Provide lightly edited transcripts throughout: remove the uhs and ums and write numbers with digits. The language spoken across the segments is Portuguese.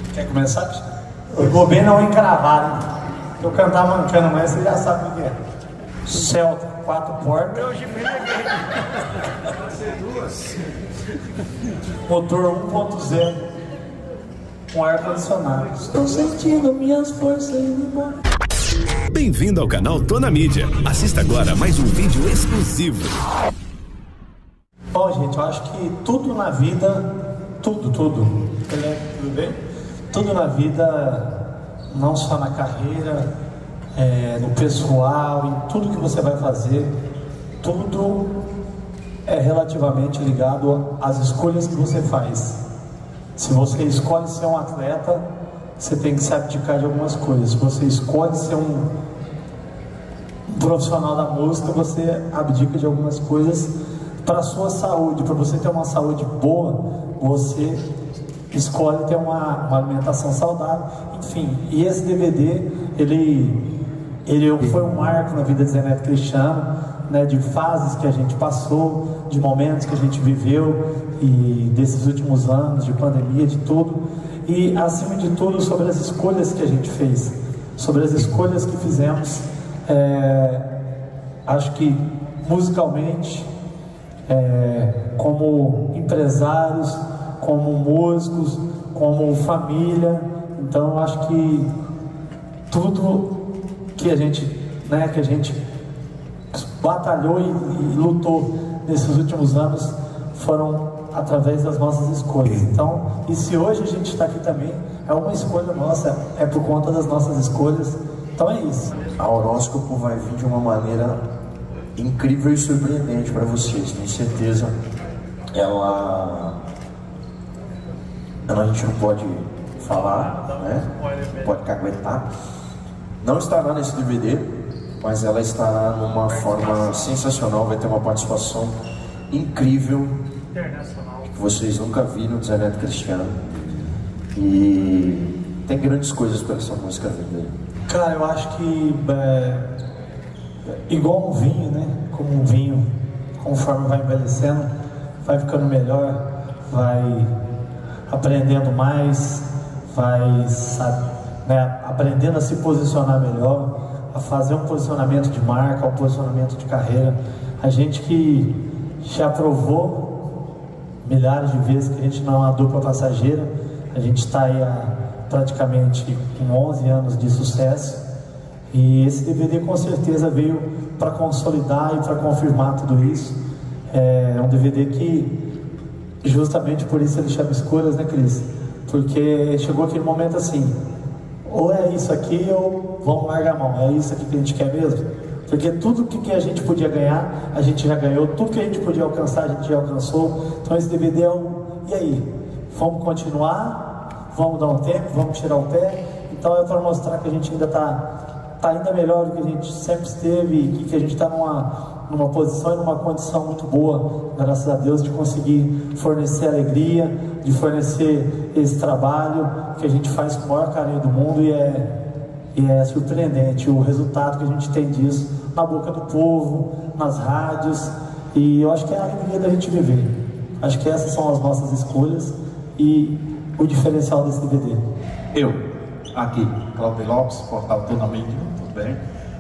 Quer começar? Eu vou bem não encravar, hein? Se eu cantar mancando, mas você já sabe o que é. Celta, 4 portas. Motor 1.0. Com ar-condicionado. Estou sentindo minhas forças indo embora. Bem-vindo ao canal Tô na Mídia. Assista agora mais um vídeo exclusivo. Bom, gente, eu acho que tudo na vida, tudo bem? Tudo na vida, não só na carreira, no pessoal, em tudo que você vai fazer, tudo é relativamente ligado às escolhas que você faz. Se você escolhe ser um atleta, você tem que se abdicar de algumas coisas. Se você escolhe ser um profissional da música, você abdica de algumas coisas para a sua saúde. Para você ter uma saúde boa, você escolhe ter uma alimentação saudável. Enfim, e esse DVD, ele foi um marco na vida de Zé Neto Cristiano, né, de fases que a gente passou, de momentos que a gente viveu, e desses últimos anos, de pandemia, de tudo. E, acima de tudo, sobre as escolhas que a gente fez, sobre as escolhas que fizemos. Acho que musicalmente, como empresários, como músicos, como família. Então acho que tudo que a gente batalhou e lutou nesses últimos anos foram através das nossas escolhas. Então, e se hoje a gente está aqui também, é uma escolha nossa, é por conta das nossas escolhas. Então é isso. A Horóscopo vai vir de uma maneira incrível e surpreendente para vocês. Tenho certeza. A gente não pode falar, né? Pode caguetar. Não estará nesse DVD, mas ela estará numa forma sensacional. Vai ter uma participação incrível que vocês nunca viram do Zé Neto Cristiano. E tem grandes coisas para essa música vindo aí. Cara, eu acho que igual um vinho, né? Como um vinho, conforme vai envelhecendo, vai ficando melhor, vai aprendendo mais, vai, né, aprendendo a se posicionar melhor, a fazer um posicionamento de marca, um posicionamento de carreira. A gente que já provou milhares de vezes que a gente não é uma dupla passageira, a gente está aí há praticamente com 11 anos de sucesso, e esse DVD com certeza veio para consolidar e para confirmar tudo isso. É um DVD que, justamente por isso ele chama Escolhas, né, Cris? Porque chegou aquele momento assim, ou é isso aqui ou vamos largar a mão, é isso aqui que a gente quer mesmo? Porque tudo que a gente podia ganhar, a gente já ganhou, tudo que a gente podia alcançar, a gente já alcançou. Então esse DVD é e aí? Vamos continuar? Vamos dar um tempo? Vamos tirar o pé? Então é para mostrar que a gente ainda está ainda melhor do que a gente sempre esteve, e que a gente está numa posição e numa condição muito boa, graças a Deus, de conseguir fornecer alegria, de fornecer esse trabalho que a gente faz com o maior carinho do mundo, e é surpreendente o resultado que a gente tem disso na boca do povo, nas rádios, e eu acho que é a alegria da gente viver. Acho que essas são as nossas escolhas e o diferencial desse DVD. Eu, aqui, Cláudio Lopes, portal Tô na Mídia, tudo bem?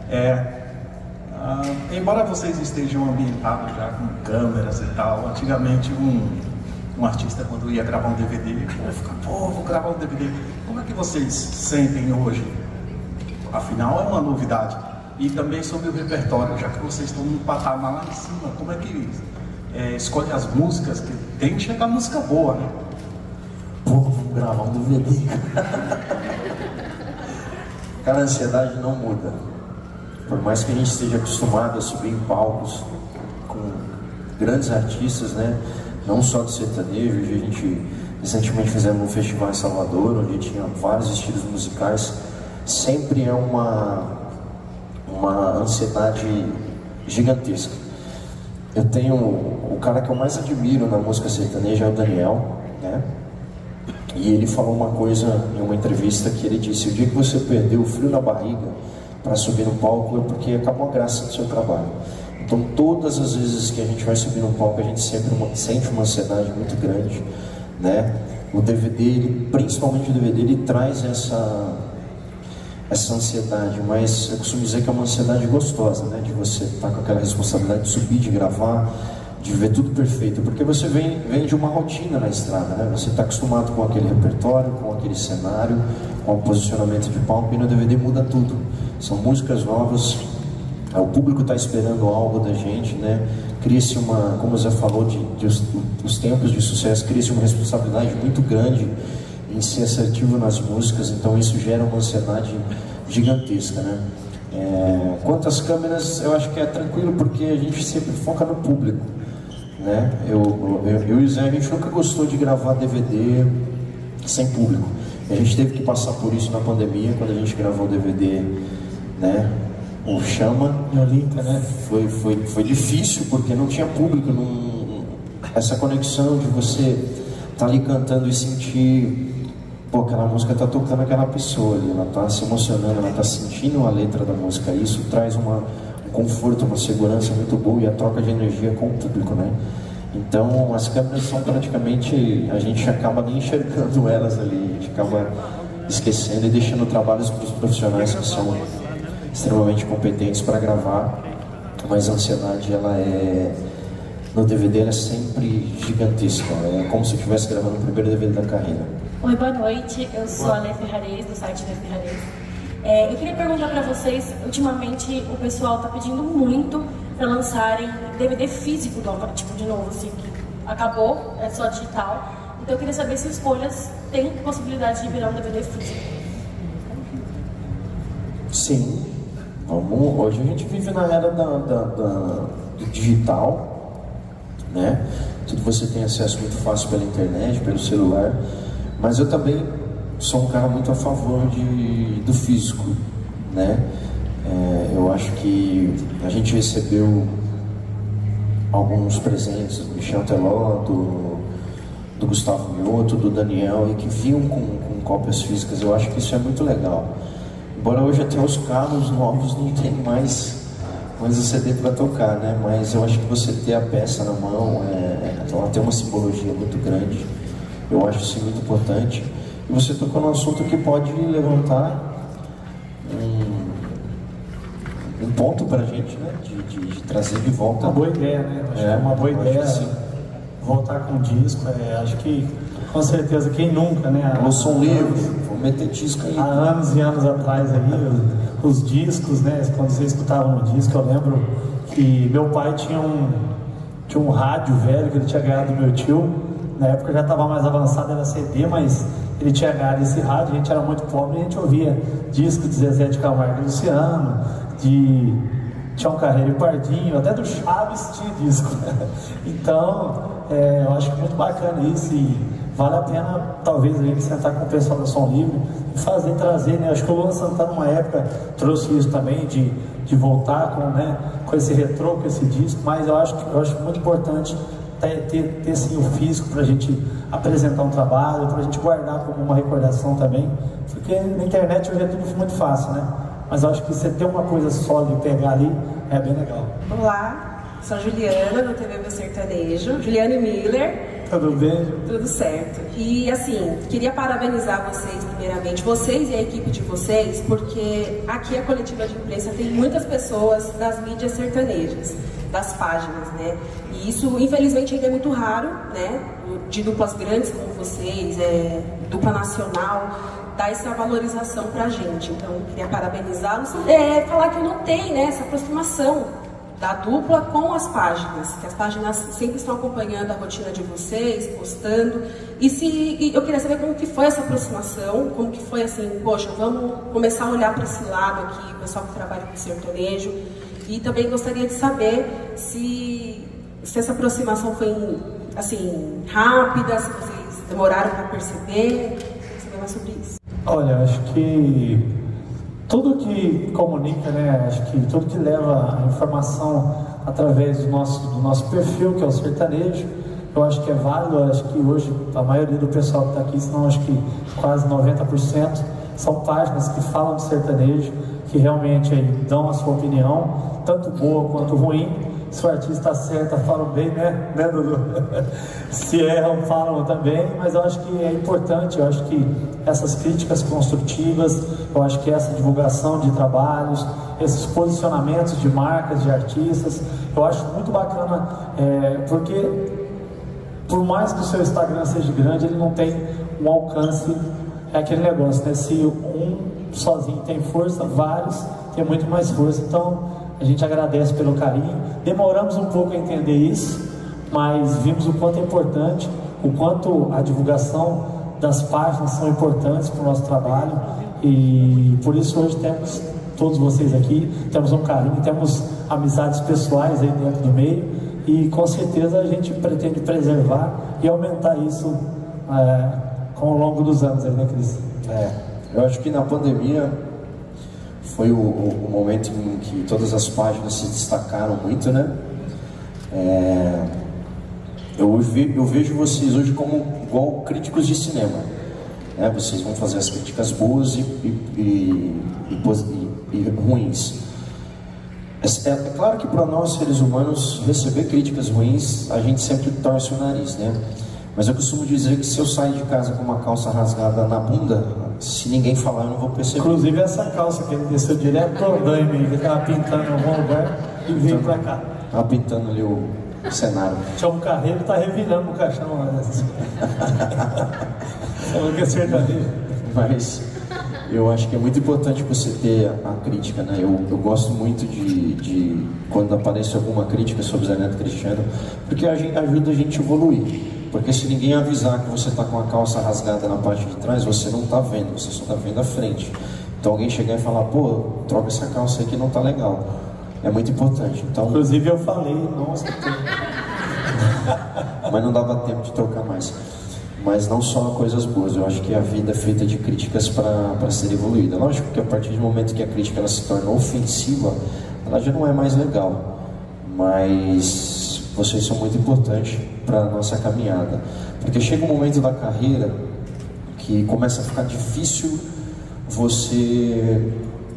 Embora vocês estejam ambientados já com câmeras e tal, antigamente um artista, quando ia gravar um DVD, vou gravar um DVD. Como é que vocês sentem hoje? Afinal, é uma novidade. E também sobre o repertório, já que vocês estão num patamar lá em cima, como é que escolhe as músicas? Que tem que chegar música boa, né? Pô, vamos gravar um DVD. Cara, a ansiedade não muda. Por mais que a gente esteja acostumado a subir em palcos com grandes artistas, né? Não só do sertanejo. A gente recentemente fizemos um festival em Salvador, onde tinha vários estilos musicais. Sempre é uma ansiedade gigantesca. Eu tenho o cara que eu mais admiro na música sertaneja é o Daniel, né? E ele falou uma coisa em uma entrevista, que ele disse: o dia que você perdeu o frio na barriga para subir no palco é porque acabou a graça do seu trabalho. Então todas as vezes que a gente vai subir no palco, a gente sempre sente uma ansiedade muito grande, né? o DVD, principalmente o DVD, ele traz essa ansiedade, mas eu costumo dizer que é uma ansiedade gostosa, né? De você estar com aquela responsabilidade de subir, de gravar, de ver tudo perfeito, porque você vem de uma rotina na estrada, né? Você está acostumado com aquele repertório, com aquele cenário, com o posicionamento de palco, e no DVD muda tudo. São músicas novas, o público está esperando algo da gente, né? Cria-se uma, como o Zé falou, os tempos de sucesso, cria-se uma responsabilidade muito grande em ser assertivo nas músicas, então isso gera uma ansiedade gigantesca, né? Quanto às câmeras, eu acho que é tranquilo, porque a gente sempre foca no público, né? Eu e o Zé, a gente nunca gostou de gravar DVD sem público. A gente teve que passar por isso na pandemia, quando a gente gravou o DVD, né? O Chama, né? Foi difícil, porque não tinha público, essa conexão de você estar ali cantando e sentir, pô, aquela música está tocando aquela pessoa ali, ela está se emocionando, ela está sentindo a letra da música, isso traz um conforto, uma segurança muito boa, e a troca de energia com o público, né? Então as câmeras são praticamente, a gente acaba nem enxergando elas ali, a gente acaba esquecendo e deixando trabalhos para os profissionais que são extremamente competentes para gravar, mas a ansiedade, no DVD, ela é sempre gigantesca, é como se eu estivesse gravando o primeiro DVD da carreira. Oi, boa noite, eu sou a Lê Ferrarez, do site Lê Ferrarez. Eu queria perguntar para vocês, ultimamente o pessoal está pedindo muito para lançarem DVD físico tipo de novo, assim, que acabou, é só digital. Então eu queria saber se Escolhas tem possibilidade de virar um DVD físico. Sim. Hoje a gente vive na era do digital, né? Tudo você tem acesso muito fácil pela internet, pelo celular, mas eu também sou um cara muito a favor do físico, né? Eu acho que a gente recebeu alguns presentes do Michel Teló, do Gustavo Mioto, do Daniel, e que vinham com cópias físicas. Eu acho que isso é muito legal. Embora hoje até os carros novos não tem mais o CD para tocar, né? Mas eu acho que você ter a peça na mão, ela tem uma simbologia muito grande. Eu acho isso muito importante. E você tocou num assunto que pode levantar um ponto para a gente, né? De trazer de volta. Uma boa ideia, né? Acho que é uma boa ideia voltar com o disco. Acho que, com certeza, quem nunca, né? Eu sou um livro, vou meter disco aí. Há anos e anos atrás aí, os discos, né? Quando você escutava no disco, eu lembro que meu pai tinha um rádio velho que ele tinha ganhado do meu tio. Na época já estava mais avançado, era CD, mas ele tinha ganhado esse rádio, a gente era muito pobre e a gente ouvia disco de Zezé de Camargo e Luciano, de Tião Carreiro e Pardinho, até do Chaves tinha disco. Então, eu acho que muito bacana isso, e vale a pena, talvez, a gente sentar com o pessoal da Som Livre e trazer, né? Acho que o Luan Santana, numa época, trouxe isso também, de voltar com esse retrô, com esse disco, mas eu acho muito importante ter sim o físico para a gente apresentar um trabalho, para a gente guardar como uma recordação também, porque na internet hoje é tudo muito fácil, né? Mas eu acho que você ter uma coisa sólida e pegar ali é bem legal. Olá, sou a Juliana, do TV Meu Sertanejo, Juliane Miller. Tudo bem? Tudo certo. E assim, queria parabenizar vocês primeiramente, vocês e a equipe de vocês, porque aqui a coletiva de imprensa tem muitas pessoas das mídias sertanejas, das páginas, né? E isso, infelizmente, ainda é muito raro, né? De duplas grandes como vocês, dupla nacional, dar essa valorização pra gente. Então, queria parabenizá-los. Falar que não tem, né, essa aproximação da dupla com as páginas, que as páginas sempre estão acompanhando a rotina de vocês, postando. E eu queria saber como que foi essa aproximação, como que foi assim, poxa, vamos começar a olhar para esse lado aqui, o pessoal que trabalha com sertanejo. E também gostaria de saber se essa aproximação foi, assim, rápida, se vocês demoraram para perceber. Queria saber mais sobre isso. Olha, acho que tudo que comunica, né? Acho que tudo que leva a informação através do nosso perfil, que é o sertanejo, eu acho que é válido. Eu acho que hoje a maioria do pessoal que está aqui, senão acho que quase 90%, são páginas que falam de sertanejo, que realmente aí dão a sua opinião, tanto boa quanto ruim. se o artista acerta, falam bem, né, Dudu? Se erram, falam também, mas eu acho que é importante, eu acho que essas críticas construtivas, eu acho que essa divulgação de trabalhos, esses posicionamentos de marcas, de artistas, eu acho muito bacana, porque por mais que o seu Instagram seja grande, ele não tem um alcance, é aquele negócio, né? Se um sozinho tem força, vários têm muito mais força. Então, a gente agradece pelo carinho. Demoramos um pouco a entender isso, mas vimos o quanto é importante, o quanto a divulgação das páginas são importantes para o nosso trabalho, e por isso hoje temos todos vocês aqui, temos um carinho, temos amizades pessoais aí dentro do meio, e com certeza a gente pretende preservar e aumentar isso ao longo dos anos aí, né, Cris? Eu acho que na pandemia foi o momento em que todas as páginas se destacaram muito, né? Eu vejo vocês hoje como igual críticos de cinema, né? Vocês vão fazer as críticas boas e ruins. É claro que para nós, seres humanos, receber críticas ruins, a gente sempre torce o nariz, né? Mas eu costumo dizer que se eu sair de casa com uma calça rasgada na bunda, se ninguém falar, eu não vou perceber. Inclusive essa calça que ele desceu direto pro andaime, ele estava pintando em algum lugar e veio para cá. Estava pintando ali o cenário. Tinha um carreiro, tá revirando o caixão lá. Falou que é sertanejo. Mas eu acho que é muito importante você ter a crítica, né? Eu gosto muito de quando aparece alguma crítica sobre Zé Neto Cristiano, porque ajuda a gente a evoluir. Porque se ninguém avisar que você está com a calça rasgada na parte de trás, você não está vendo, você só está vendo a frente. Então alguém chegar e falar, pô, troca essa calça aí que não está legal. É muito importante. Então, inclusive eu falei, nossa, mas não dava tempo de trocar mais. Mas não só coisas boas, eu acho que a vida é feita de críticas para ser evoluída. Lógico que a partir do momento que a crítica ela se torna ofensiva, ela já não é mais legal. Mas vocês são muito importantes para a nossa caminhada. Porque chega um momento da carreira que começa a ficar difícil você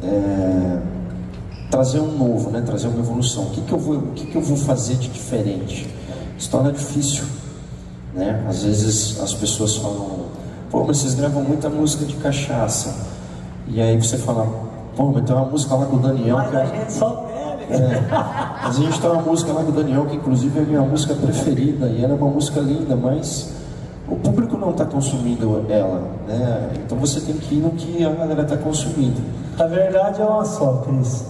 trazer um novo, né? Trazer uma evolução. O que eu vou fazer de diferente? Se torna difícil, né? Às vezes as pessoas falam, pô, mas vocês gravam muita música de cachaça. E aí você fala, pô, mas tem uma música lá com o Daniel, mas cara. A gente só bebe. Mas a gente tem uma música lá com o Daniel, que inclusive é a minha música preferida, e ela é uma música linda, mas o público não está consumindo ela, né? Então você tem que ir no que a galera está consumindo. A verdade é uma só, Cris.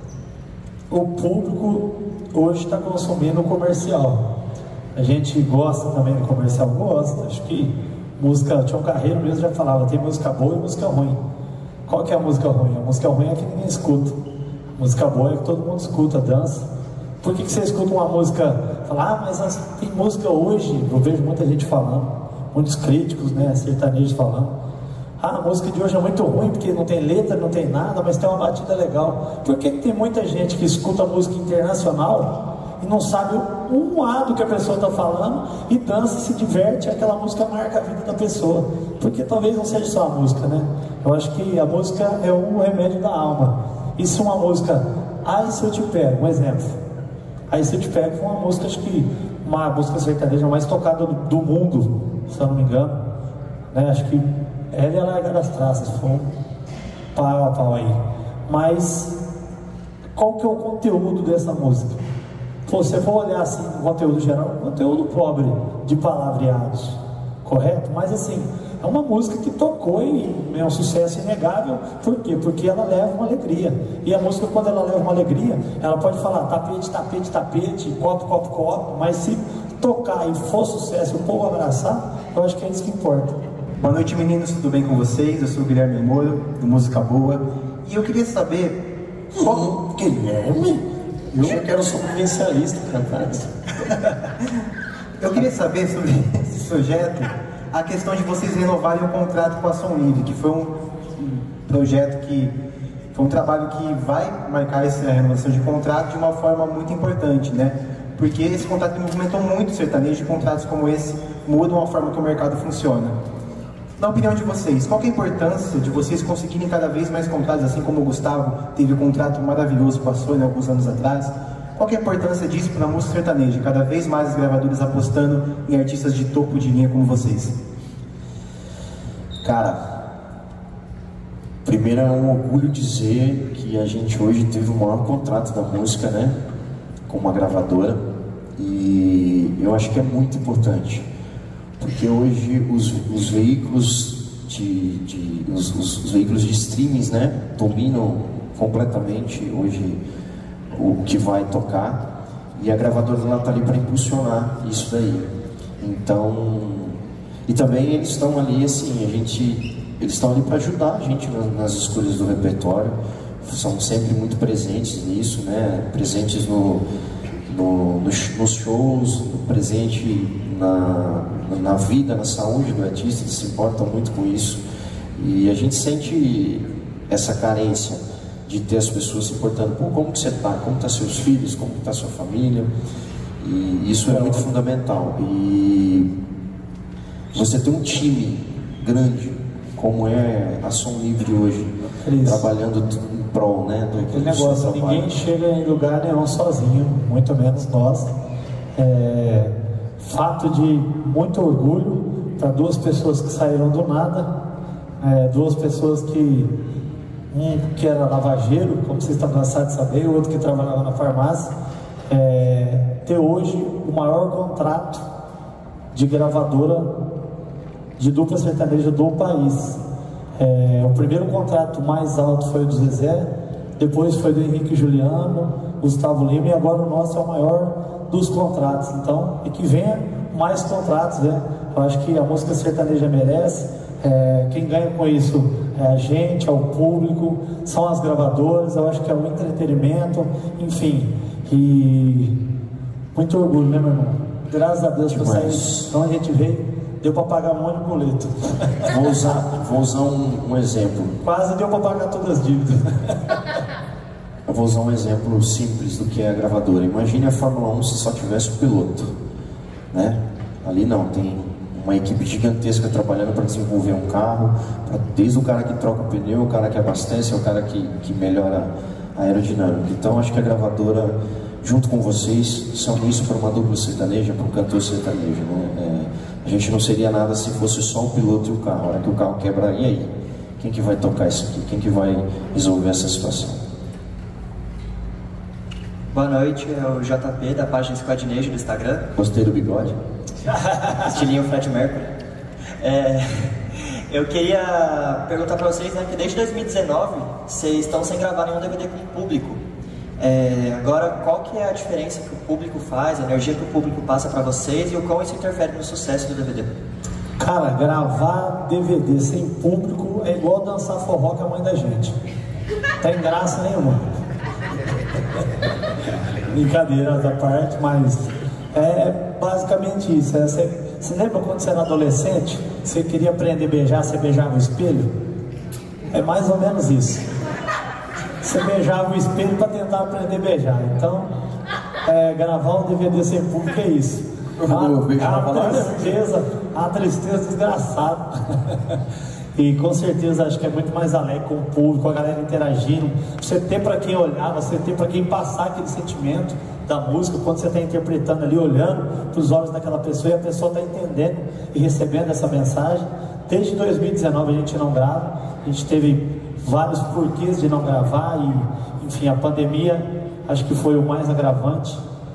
O público hoje está consumindo o comercial. A gente gosta também do comercial, gosta. Acho que música, tinha um Carreiro mesmo já falava, tem música boa e música ruim. Qual que é a música ruim? A música ruim é que ninguém escuta. A música boa é que todo mundo escuta, dança. Por que você escuta uma música, fala, mas tem música hoje, eu vejo muita gente falando, muitos críticos, né, sertanejos falando, a música de hoje é muito ruim porque não tem letra, não tem nada, mas tem uma batida legal. Por que tem muita gente que escuta música internacional e não sabe um A do que a pessoa está falando e dança, se diverte, aquela música marca a vida da pessoa? Porque talvez não seja só a música, né? Eu acho que a música é o remédio da alma. E se uma música, Ai Se Eu Te Pego, um exemplo, Aí Se Eu Te Pego foi uma música, acho que uma música sertaneja mais tocada do mundo, se eu não me engano, né? Acho que ela e a Larga das Traças foi um pau a pau aí. Mas qual que é o conteúdo dessa música? Se você for olhar assim o conteúdo geral, conteúdo pobre de palavreados, correto? Mas assim, é uma música que tocou e é um sucesso inegável. Por quê? Porque ela leva uma alegria. E a música, quando ela leva uma alegria, ela pode falar tapete, tapete, tapete, copo, copo, copo, mas se tocar e for sucesso e o povo abraçar, eu acho que é isso que importa. Boa noite, meninos, tudo bem com vocês? Eu sou o Guilherme Moro, do Música Boa. E eu queria saber... Guilherme? Eu já quero sobrevivencialista, rapaz. Eu queria saber sobre esse projeto, a questão de vocês renovarem o contrato com a Som Livre, que foi um projeto que... foi um trabalho que vai marcar essa renovação de contrato de uma forma muito importante, né? Porque esse contrato movimentou muito o sertanejo, e contratos como esse mudam a forma que o mercado funciona. Na opinião de vocês, qual que é a importância de vocês conseguirem cada vez mais contratos, assim como o Gustavo teve um contrato maravilhoso com a Sony alguns anos atrás? Qual que é a importância disso para a música sertaneja? Cada vez mais as gravadoras apostando em artistas de topo de linha como vocês. Cara, primeiro é um orgulho dizer que a gente hoje teve o maior contrato da música, né? Com uma gravadora. E eu acho que é muito importante. Porque hoje os veículos os veículos de streamings, né, dominam completamente hoje o que vai tocar, e a gravadora está ali para impulsionar isso daí. Então, e também eles estão ali assim, eles estão ali para ajudar a gente nas escolhas do repertório, são sempre muito presentes nisso, né, presentes nos shows, presente na vida, na saúde do artista, eles se importam muito com isso. E a gente sente essa carência de ter as pessoas se importando. Pô, como que você está? Como estão seus filhos? Como está sua família? E isso é muito fundamental. E você ter um time grande, como é a Som Livre hoje, trabalhando em prol, né, do aquele negócio, ninguém chega em lugar nenhum sozinho, muito menos nós. Fato de muito orgulho para duas pessoas que saíram do nada, duas pessoas que um que era lavageiro, como vocês estão cansados de saber, o outro que trabalhava na farmácia, ter hoje o maior contrato de gravadora de dupla sertaneja do país. O primeiro contrato mais alto foi o do Zezé, depois foi do Henrique Juliano, Gustavo Lima, e agora o nosso é o maior dos contratos. Então, e que venha mais contratos, né? Eu acho que a música sertaneja merece. Quem ganha com isso é a gente, é o público, são as gravadoras. Eu acho que é um entretenimento, enfim. E muito orgulho, né, meu irmão? Graças a Deus, que eu saí de onde a gente veio, deu para pagar um monte de boleto. Vou usar um exemplo. Quase deu para pagar todas as dívidas. Eu vou usar um exemplo simples do que é a gravadora. Imagine a Fórmula 1 se só tivesse o piloto, né? Ali não, tem uma equipe gigantesca trabalhando para desenvolver um carro, desde o cara que troca o pneu, o cara que abastece, o cara que melhora a aerodinâmica. Então acho que a gravadora, junto com vocês, são isso para uma dupla sertaneja, para um cantor sertanejo, né? A gente não seria nada se fosse só o piloto e o carro. A hora que o carro quebra, e aí? Quem que vai tocar isso aqui? Quem que vai resolver essa situação? Boa noite, é o JP da página Squadnejo do Instagram. Gostei do bigode. Estilinho Fred Mercury. Eu queria perguntar para vocês, né, que desde 2019 vocês estão sem gravar nenhum DVD com o público. Agora, qual que é a diferença que o público faz, a energia que o público passa para vocês e o quão isso interfere no sucesso do DVD? Cara, gravar DVD sem público é igual dançar forró com a mãe da gente. Tem graça nenhuma. Brincadeira da parte, mas é basicamente isso. Você lembra quando você era adolescente, você queria aprender a beijar, você beijava o espelho? É mais ou menos isso. Você beijava o espelho para tentar aprender a beijar. Então, gravar um DVD sem público é isso. A tristeza desgraçada. E com certeza acho que é muito mais alegre com o público, com a galera interagindo. Você ter para quem olhar, você ter para quem passar aquele sentimento da música, quando você está interpretando ali, olhando para os olhos daquela pessoa, e a pessoa está entendendo e recebendo essa mensagem. Desde 2019 a gente não grava, a gente teve vários porquês de não gravar, e enfim, a pandemia acho que foi o mais agravante.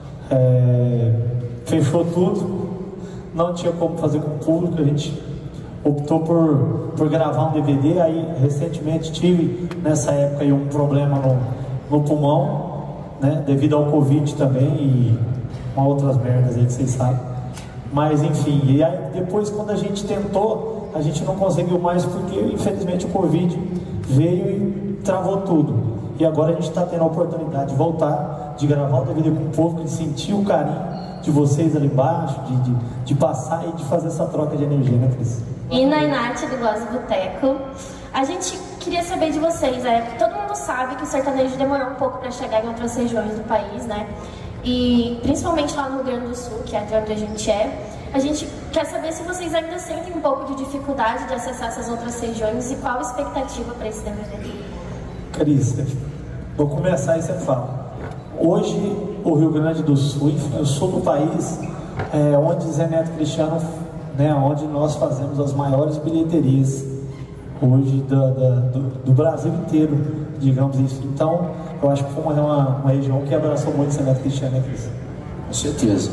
Fechou tudo, não tinha como fazer com o público, a gente optou por gravar um DVD. Aí recentemente tive nessa época aí um problema no pulmão, né, devido ao Covid também e uma outras merdas aí que vocês sabem. Mas enfim, e aí depois quando a gente tentou, a gente não conseguiu mais porque infelizmente o Covid veio e travou tudo. E agora a gente está tendo a oportunidade de voltar, de gravar o DVD com o público, de sentir o carinho de vocês ali embaixo, de passar e de fazer essa troca de energia, né, Cris? Ina e Nath do Gloss Boteco. A gente queria saber de vocês, todo mundo sabe que o sertanejo demorou um pouco para chegar em outras regiões do país, né? E principalmente lá no Rio Grande do Sul, que é de onde a gente é. A gente quer saber se vocês ainda sentem um pouco de dificuldade de acessar essas outras regiões e qual a expectativa para esse DVD. Cris, vou começar e você fala. Hoje, o Rio Grande do Sul, enfim, o sul do país, é onde Zé Neto Cristiano, né, onde nós fazemos as maiores bilheterias hoje do Brasil inteiro, digamos isso. Então, eu acho que foi uma região que abraçou muito Zé Neto Cristiano, né, Cris? Com certeza.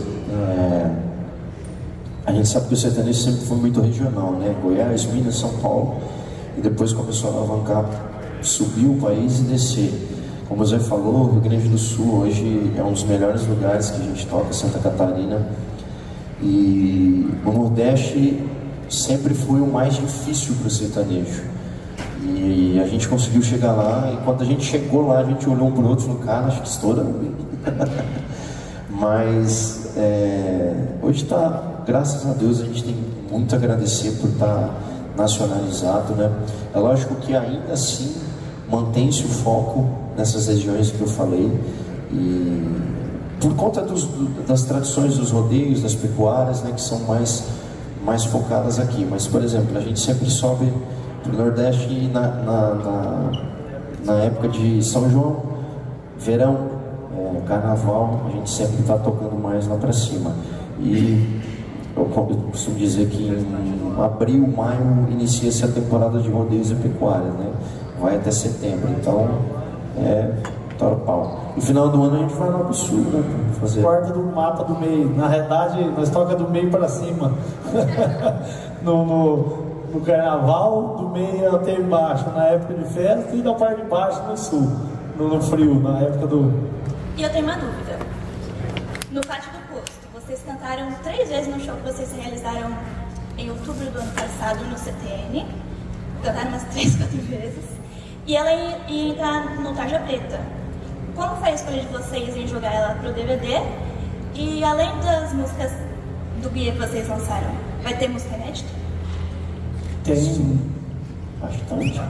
A gente sabe que o sertanejo sempre foi muito regional, né? Goiás, Minas, São Paulo, e depois começou a alavancar, subir o país e descer. Como o Zé falou, o Rio Grande do Sul hoje é um dos melhores lugares que a gente toca, Santa Catarina, e o Nordeste sempre foi o mais difícil para o sertanejo. E a gente conseguiu chegar lá, e quando a gente chegou lá, a gente olhou um para o outro e falou, cara, acho que estoura. Mas hoje está, graças a Deus, a gente tem muito a agradecer por estar nacionalizado, né? É lógico que ainda assim mantém-se o foco nessas regiões que eu falei, e por conta das tradições dos rodeios, das pecuárias, né, que são mais focadas aqui. Mas, por exemplo, a gente sempre sobe para o Nordeste na época de São João, verão, Carnaval, a gente sempre está tocando mais lá para cima. E eu costumo dizer que em abril, maio, inicia-se a temporada de rodeios e pecuária, né? Vai até setembro, então tora pau. No final do ano a gente vai lá pro sul, né? Fazer... Corta do mapa do meio. Na realidade, nós toca do meio para cima. no carnaval, do meio até embaixo, na época de festa, e da parte de baixo no sul, no frio, na época do... E eu tenho uma dúvida. No Pátio do Posto, vocês cantaram 3 vezes no show que vocês realizaram em outubro do ano passado no CTN. Cantaram umas 3, 4 vezes. E ela ia entrar no Tarja Preta. Como foi a escolha de vocês em jogar ela pro DVD? E além das músicas do guia que vocês lançaram, vai ter música inédita? Tem bastante.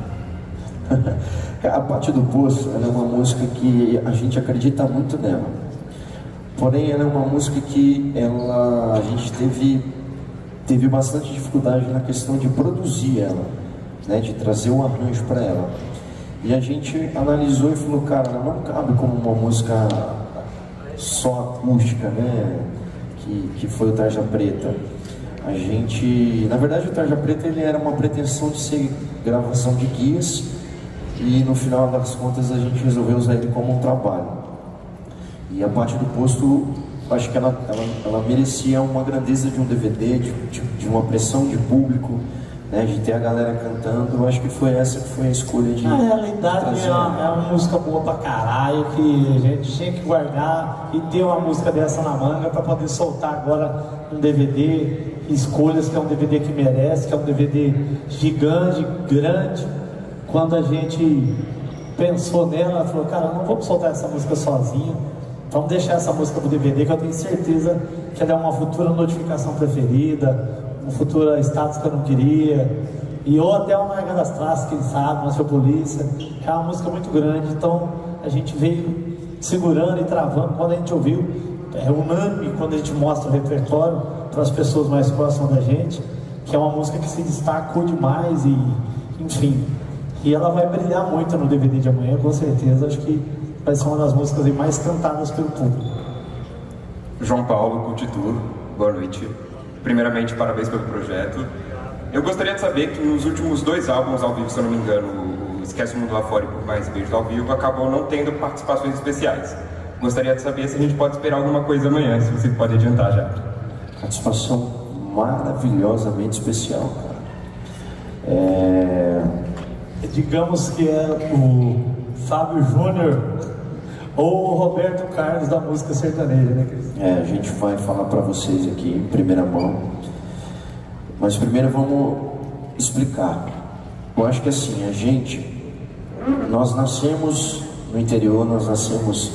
A Parte do Poço, ela é uma música que a gente acredita muito nela. Porém, ela é uma música que a gente teve bastante dificuldade na questão de produzir ela, né, de trazer um arranjo para ela. E a gente analisou e falou, cara, ela não cabe como uma música só acústica, né, que foi o Tarja Preta. Na verdade, o Tarja Preta ele era uma pretensão de ser gravação de guias, e no final das contas a gente resolveu usar ele como um trabalho. E a Parte do Posto, acho que ela merecia uma grandeza de um DVD, de uma pressão de público, né, de ter a galera cantando. Eu acho que foi essa que foi a escolha de... Na realidade é uma música boa pra caralho, que a gente tinha que guardar e ter uma música dessa na manga para poder soltar agora um DVD Escolhas, que é um DVD que merece, que é um DVD gigante, grande. Quando a gente pensou nela, falou, cara, não vamos soltar essa música sozinho, vamos deixar essa música pro DVD, que eu tenho certeza que ela é uma futura notificação preferida, uma futura status que eu não queria, ou até uma Larga das Traças, quem sabe, Nossa Polícia. É uma música muito grande, então a gente veio segurando e travando. Quando a gente ouviu, é unânime quando a gente mostra o repertório para as pessoas mais próximas da gente, que é uma música que se destacou demais, e enfim, e ela vai brilhar muito no DVD de amanhã, com certeza. Acho que vai ser uma das músicas mais cantadas pelo público. João Paulo, Cultitur, boa noite. Primeiramente, parabéns pelo projeto. Eu gostaria de saber que nos últimos 2 álbuns ao vivo, se eu não me engano, o Esquece o Mundo Lá Fora e Por Mais Beijos ao Vivo, acabou não tendo participações especiais. Gostaria de saber se a gente pode esperar alguma coisa amanhã, se você pode adiantar já. Participação maravilhosamente especial, cara. Digamos que é o Fábio Júnior ou o Roberto Carlos da música sertaneja, né, Cris? A gente vai falar para vocês aqui em primeira mão. Mas primeiro vamos explicar. Eu acho que assim, nós nascemos no interior, nós nascemos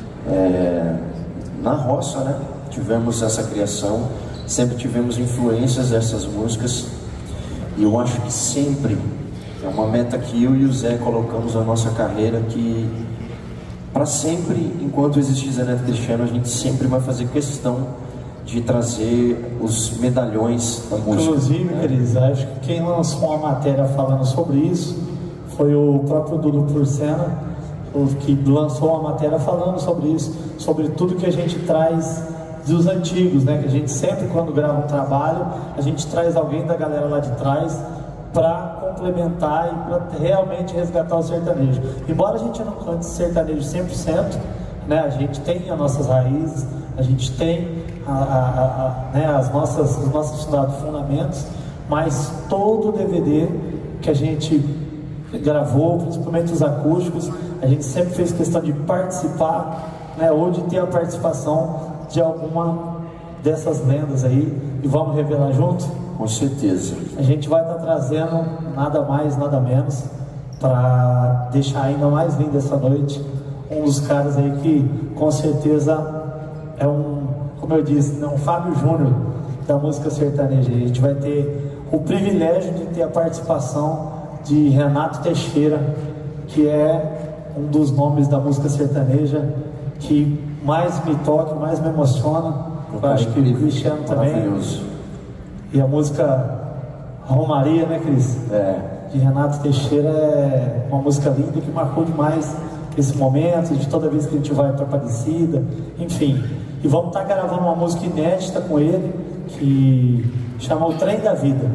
na roça, né? Tivemos essa criação, sempre tivemos influências dessas músicas, e eu acho que sempre é uma meta que eu e o Zé colocamos na nossa carreira, que para sempre, enquanto existir Zé Neto Cristiano, a gente sempre vai fazer questão de trazer os medalhões da música. Inclusive, Cris, acho que quem lançou uma matéria falando sobre isso foi o próprio Dudu Porcena, que lançou uma matéria falando sobre isso, sobre tudo que a gente traz dos antigos, né? Que a gente sempre, quando grava um trabalho, a gente traz alguém da galera lá de trás para complementar e para realmente resgatar o sertanejo. Embora a gente não cante sertanejo 100%, né? A gente tem as nossas raízes, a gente tem né, os nossos fundamentos, mas todo o DVD que a gente gravou, principalmente os acústicos, a gente sempre fez questão de participar, né, ou de ter a participação de alguma dessas lendas aí, e vamos revelar junto? Com certeza. A gente vai estar trazendo nada mais, nada menos, para deixar ainda mais linda essa noite, um dos caras aí que com certeza é como eu disse, um Fábio Júnior da música sertaneja. A gente vai ter o privilégio de ter a participação de Renato Teixeira, que é um dos nomes da música sertaneja que mais me toca, mais me emociona. Eu acho que o Cristiano também. E a música Romaria, né, Cris? De Renato Teixeira é uma música linda que marcou demais esse momento, de toda vez que a gente vai para Aparecida, enfim. E vamos estar gravando uma música inédita com ele, que chama O Trem da Vida.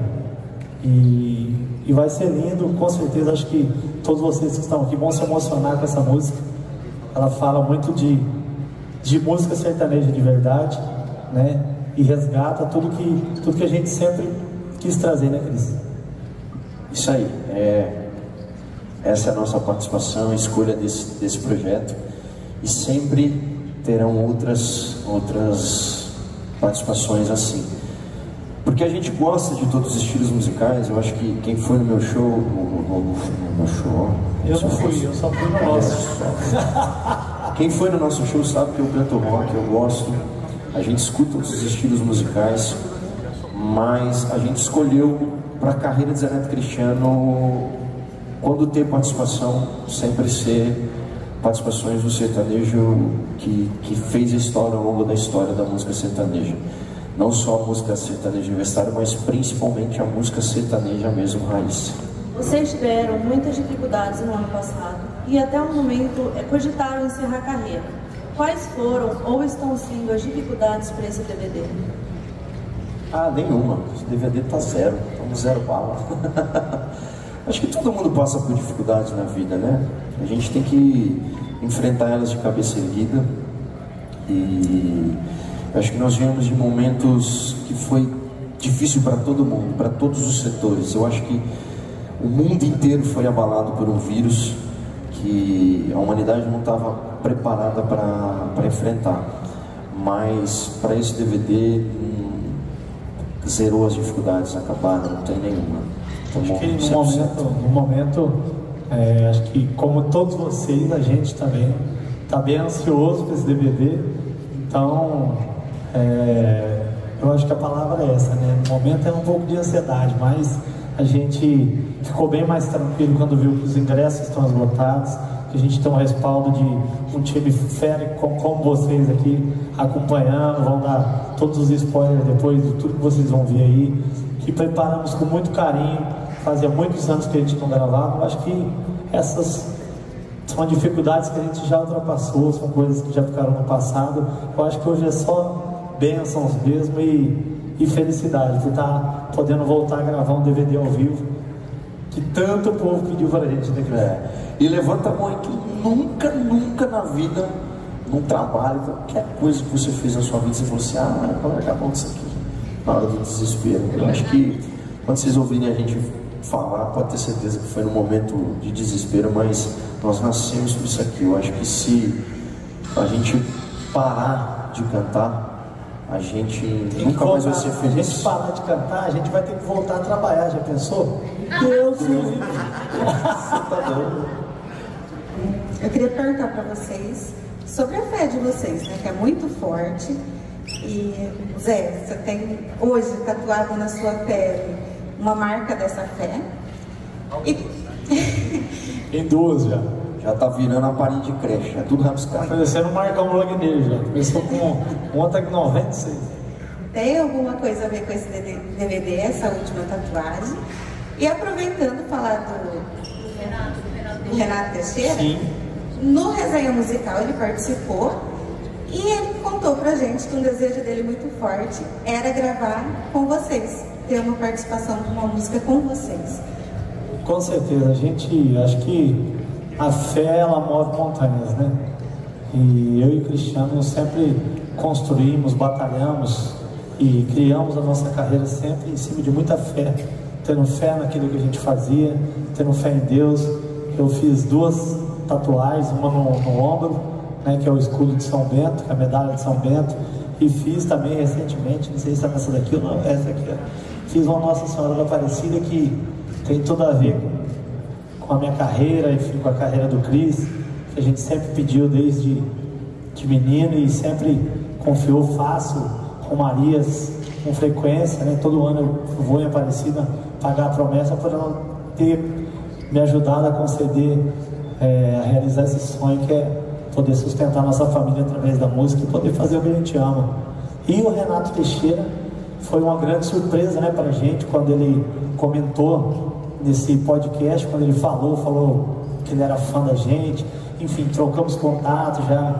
E vai ser lindo, com certeza. Acho que todos vocês que estão aqui vão se emocionar com essa música. Ela fala muito de música sertaneja de verdade, né? E resgata tudo que a gente sempre quis trazer, né, Cris? Isso aí. Essa é a nossa participação, a escolha desse projeto. E sempre terão outras participações assim. Porque a gente gosta de todos os estilos musicais. Eu acho que quem foi no meu show... Eu não fui, eu só fui no nosso. Quem foi no nosso show sabe que eu canto rock, eu gosto. A gente escuta todos os estilos musicais, mas a gente escolheu para a carreira de Zé Neto Cristiano, quando ter participação, sempre ser participações do sertanejo que fez a história ao longo da história da música sertaneja. Não só a música sertaneja universitária, mas principalmente a música sertaneja mesmo, raiz. Vocês tiveram muitas dificuldades no ano passado e até o momento cogitaram encerrar a carreira. Quais foram ou estão sendo as dificuldades para esse DVD? Nenhuma. Esse DVD tá zero. Estamos zero bala. Acho que todo mundo passa por dificuldades na vida, né? A gente tem que enfrentar elas de cabeça erguida. E acho que nós viemos de momentos que foi difícil para todo mundo, para todos os setores. Eu acho que o mundo inteiro foi abalado por um vírus que a humanidade não estava preparada para enfrentar. Mas para esse DVD zerou as dificuldades, acabaram, não tem nenhuma. Acho que no momento acho que como todos vocês, a gente também está bem ansioso para esse DVD. Então eu acho que a palavra é essa, né? No momento é um pouco de ansiedade, mas a gente ficou bem mais tranquilo quando viu que os ingressos estão esgotados, que a gente tem um respaldo de um time fera como vocês aqui acompanhando, vão dar todos os spoilers depois de tudo que vocês vão ver aí, que preparamos com muito carinho. Fazia muitos anos que a gente não gravava. Eu acho que essas são dificuldades que a gente já ultrapassou, são coisas que já ficaram no passado. Eu acho que hoje é só bênçãos mesmo e felicidade por estar podendo voltar a gravar um DVD ao vivo, que tanto o povo pediu para a gente, né? E levanta a mão aí que nunca na vida, num trabalho, qualquer coisa que você fez na sua vida, você falou assim, vai largar a mão disso aqui, na hora do desespero. Eu acho que quando vocês ouvirem a gente falar, pode ter certeza que foi num momento de desespero, mas nós nascemos por isso aqui. Eu acho que se a gente parar de cantar, a gente nunca mais vai ser feliz. Se a gente parar de cantar, a gente vai ter que voltar a trabalhar, já pensou? Deus me livre. Eu queria perguntar para vocês sobre a fé de vocês, né, que é muito forte. E, Zé, você tem hoje tatuado na sua pele uma marca dessa fé? Tem duas já. Já tá virando a parede de creche, é tudo rabiscado. Tá parecendo um Marcão Logneiro já. Começou com ontem com 96. Tem alguma coisa a ver com esse DVD, essa última tatuagem? E aproveitando falar do Renato Teixeira, sim, no Resenha Musical ele participou e ele contou pra gente que um desejo dele muito forte era gravar com vocês, ter uma participação com uma música com vocês. Com certeza, a gente, acho que a fé, ela move montanhas, né? E eu e o Cristiano sempre construímos, batalhamos e criamos a nossa carreira sempre em cima de muita fé, tendo fé naquilo que a gente fazia, tendo fé em Deus. Eu fiz 2 tatuagens, uma no ombro, né, que é o escudo de São Bento, que é a medalha de São Bento, e fiz também recentemente, não sei se é essa daqui ou não, essa aqui, ó. Fiz uma Nossa Senhora da Aparecida que tem tudo a ver com a minha carreira, enfim, com a carreira do Cris, que a gente sempre pediu desde de menino e sempre confiou, faço romarias com frequência, né? Todo ano eu vou em Aparecida pagar a promessa por ela ter me ajudado a conceder, a realizar esse sonho que é poder sustentar nossa família através da música e poder fazer o que a gente ama. E o Renato Teixeira foi uma grande surpresa, né, pra gente, quando ele comentou nesse podcast, quando ele falou que ele era fã da gente, enfim, trocamos contato, já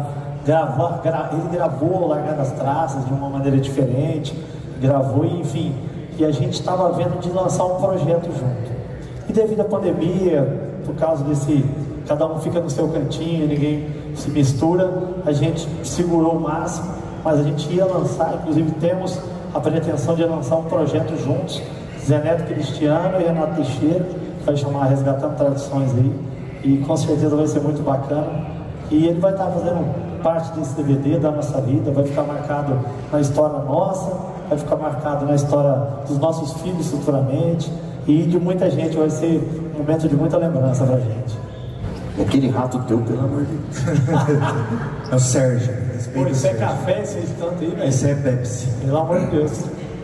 ele gravou Largar das Traças de uma maneira diferente, gravou, enfim, e a gente estava vendo de lançar um projeto junto. E devido à pandemia, por causa desse, cada um fica no seu cantinho, ninguém se mistura, a gente segurou o máximo, mas a gente ia lançar, inclusive temos a pretensão de lançar um projeto juntos, Zé Neto Cristiano e Renato Teixeira, vai chamar Resgatando Tradições aí, e com certeza vai ser muito bacana. E ele vai estar fazendo parte desse DVD da nossa vida, vai ficar marcado na história nossa, vai ficar marcado na história dos nossos filhos futuramente, e de muita gente, vai ser um momento de muita lembrança pra gente. E aquele rato teu, pelo amor de Deus. É o Sérgio. Pô, isso é café, esse tanto aí, velho? Esse é Pepsi. Pelo amor de Deus.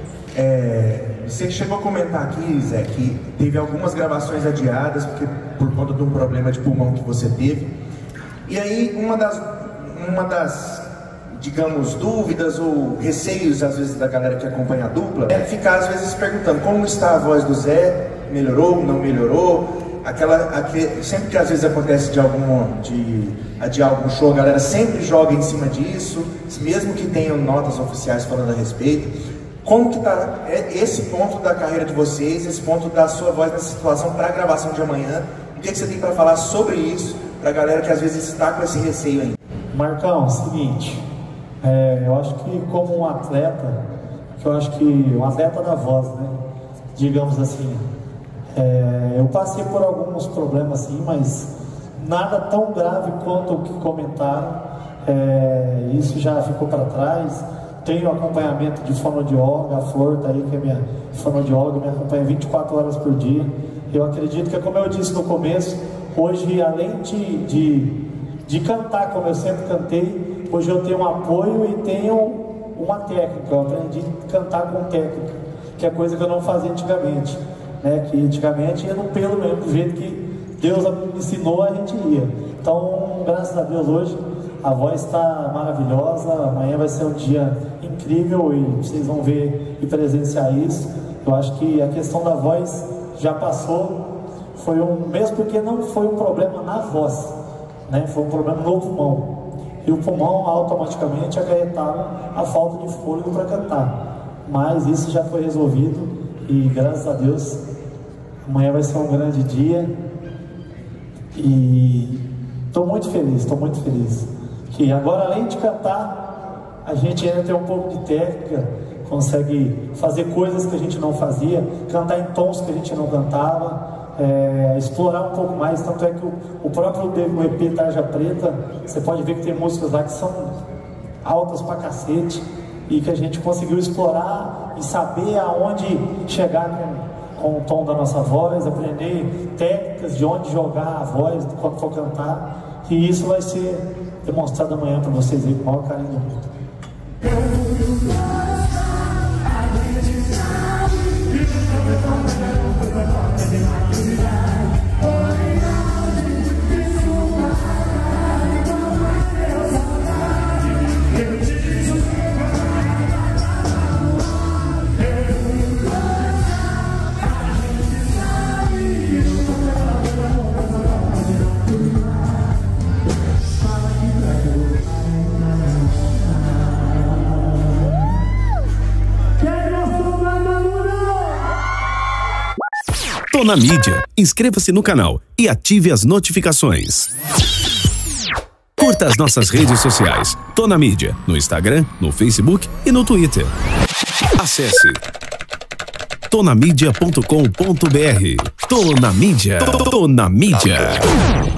Você chegou a comentar aqui, Zé, que teve algumas gravações adiadas por conta de um problema de pulmão que você teve. E aí, uma das, digamos, dúvidas ou receios, às vezes, da galera que acompanha a dupla, é ficar, às vezes, perguntando como está a voz do Zé, melhorou, não melhorou? Sempre que, às vezes, acontece de adiar algum show, a galera sempre joga em cima disso, mesmo que tenham notas oficiais falando a respeito. Como que está esse ponto da carreira de vocês, esse ponto da sua voz nessa situação para a gravação de amanhã? O que você tem para falar sobre isso, para a galera que às vezes está com esse receio ainda? Marcão, é o seguinte, eu acho que como um atleta, um atleta da voz, né, digamos assim, eu passei por alguns problemas assim, mas nada tão grave quanto o que comentaram, isso já ficou para trás. Tenho acompanhamento de fonoaudióloga, a Flor tá aí, que é minha fonoaudióloga, me acompanha 24 horas por dia. Eu acredito que, como eu disse no começo, hoje, além de cantar como eu sempre cantei, hoje eu tenho um apoio e tenho uma técnica. Eu aprendi a cantar com técnica, que é coisa que eu não fazia antigamente, né? Que antigamente ia no pelo mesmo, do jeito que Deus me ensinou, a gente ia. Então, graças a Deus, hoje a voz está maravilhosa. Amanhã vai ser um dia incrível e vocês vão ver e presenciar isso. Eu acho que a questão da voz já passou, mesmo porque não foi um problema na voz, né? Foi um problema no pulmão, e o pulmão automaticamente acarretava a falta de fôlego para cantar, mas isso já foi resolvido e graças a Deus amanhã vai ser um grande dia e estou muito feliz que agora, além de cantar, a gente ainda tem um pouco de técnica, consegue fazer coisas que a gente não fazia, cantar em tons que a gente não cantava, explorar um pouco mais. Tanto é que o próprio EP Tarja Preta, você pode ver que tem músicas lá que são altas pra cacete e que a gente conseguiu explorar e saber aonde chegar com o tom da nossa voz, aprender técnicas de onde jogar a voz quando for cantar, e isso vai ser demonstrado amanhã para vocês aí com o maior carinho do mundo. Tô na Mídia. Inscreva-se no canal e ative as notificações. Curta as nossas redes sociais. Tô na Mídia, no Instagram, no Facebook e no Twitter. Acesse tonamidia.com.br. Tô na Mídia. Tô na Mídia.